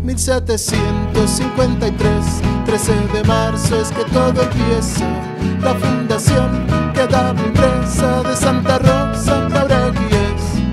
1753, 13 de marzo es que todo empieza. La fundación quedaba impresa de Santa Rosa Jauregui es.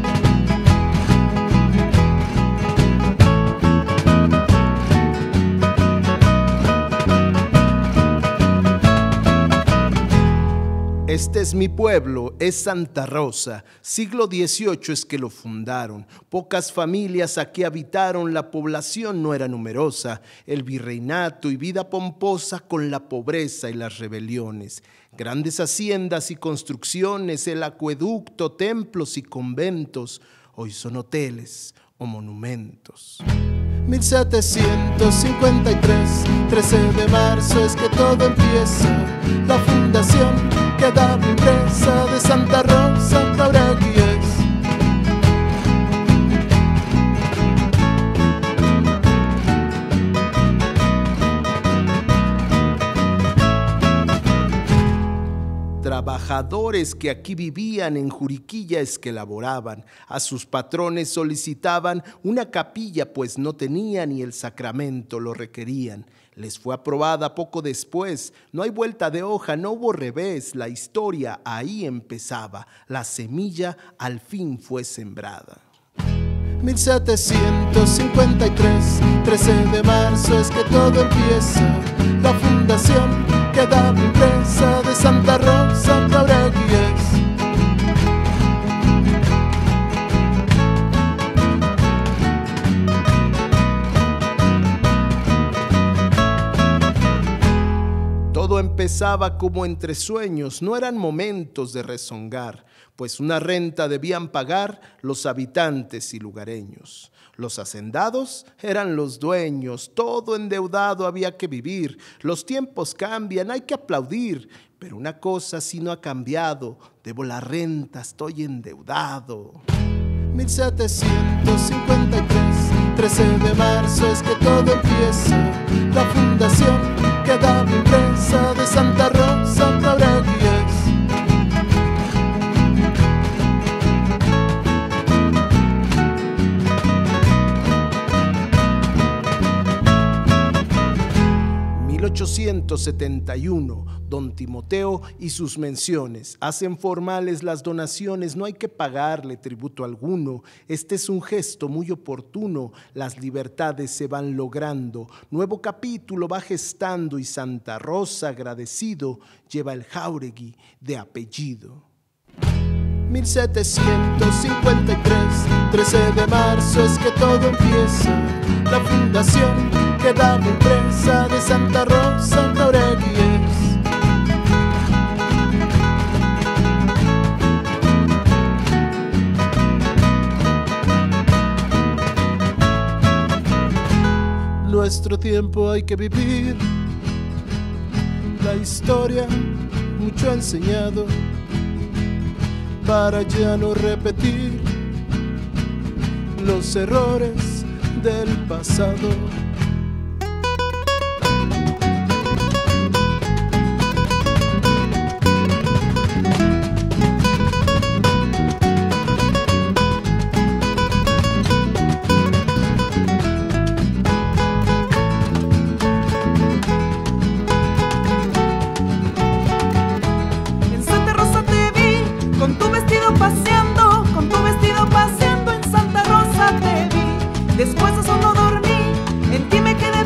Este es mi pueblo, es Santa Rosa, siglo XVIII es que lo fundaron, pocas familias aquí habitaron, la población no era numerosa, el virreinato y vida pomposa con la pobreza y las rebeliones, grandes haciendas y construcciones, el acueducto, templos y conventos, hoy son hoteles o monumentos. 1753, 13 de marzo es que todo empieza, la fundación quedaba impresa de Santa Rosa Jauregui es. Trabajadores que aquí vivían en Juriquilla es que laboraban, a sus patrones solicitaban una capilla pues no tenían y el sacramento lo requerían. Les fue aprobada poco después, no hay vuelta de hoja, no hubo revés, la historia ahí empezaba, la semilla al fin fue sembrada. 1753, 13 de marzo es que todo empieza, la fundación quedaba impresa de Santa Rosa Jauregui es. Todo empezaba como entre sueños, no eran momentos de rezongar, pues una renta debían pagar los habitantes y lugareños. Los hacendados eran los dueños, todo endeudado había que vivir. Los tiempos cambian, hay que aplaudir, pero una cosa sí no ha cambiado, debo la renta, estoy endeudado. 1753, 13 de marzo es que todo empieza, la fundación quedaba impresa de Santa Rosa Jauregui es. En 1871, don Timoteo y sus menciones hacen formales las donaciones, no hay que pagarle tributo alguno. Este es un gesto muy oportuno, las libertades se van logrando, nuevo capítulo va gestando y Santa Rosa agradecido lleva el Jauregui de apellido. 1753, 13 de marzo es que todo empieza, la fundación quedaba impresa de Santa Rosa Jauregui es. Nuestro tiempo hay que vivir, la historia mucho ha enseñado, para ya no repetir los errores del pasado. Después de solo dormí, en ti me quedé